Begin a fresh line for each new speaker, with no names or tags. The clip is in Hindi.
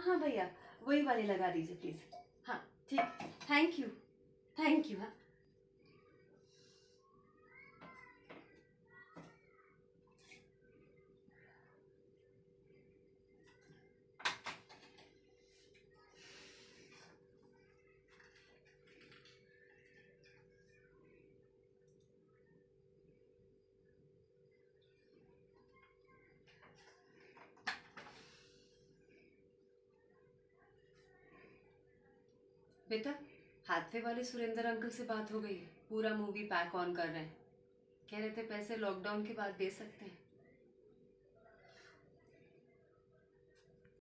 हाँ भैया, वही वाली लगा दीजिए प्लीज़। हाँ ठीक, थैंक यू, थैंक यू। हाँ बेटा, हाथवे वाले सुरेंद्र अंकल से बात हो गई है, पूरा मूवी पैक ऑन कर रहे हैं। कह रहे थे पैसे लॉकडाउन के बाद दे सकते हैं।